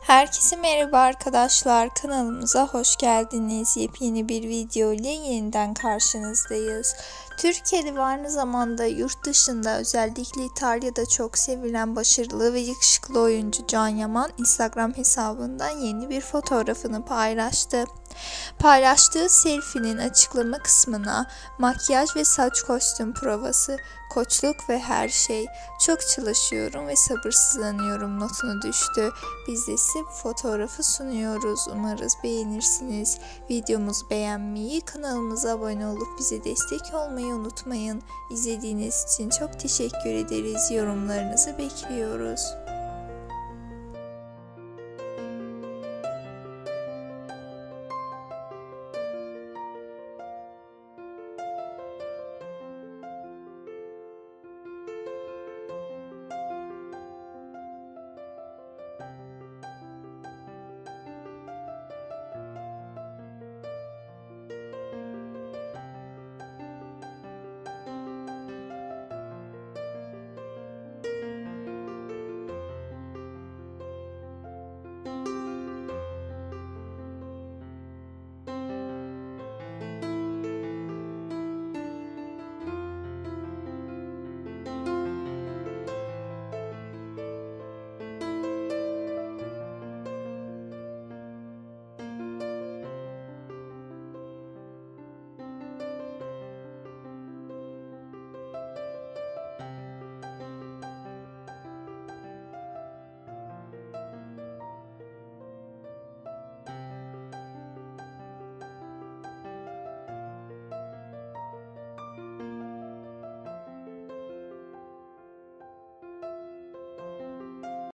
Herkese merhaba arkadaşlar, kanalımıza hoş geldiniz. Yepyeni bir video ile yeniden karşınızdayız. Türkiye'de ve aynı zamanda yurt dışında, özellikle İtalya'da çok sevilen başarılı ve yakışıklı oyuncu Can Yaman Instagram hesabından yeni bir fotoğrafını paylaştı. Paylaştığı selfie'nin açıklama kısmına makyaj ve saç kostüm provası, koçluk ve her şey, çok çalışıyorum ve sabırsızlanıyorum notunu düştü. Biz de size bu fotoğrafı sunuyoruz. Umarız beğenirsiniz. Videomuzu beğenmeyi, kanalımıza abone olup bize destek olmayı unutmayın. İzlediğiniz için çok teşekkür ederiz. Yorumlarınızı bekliyoruz.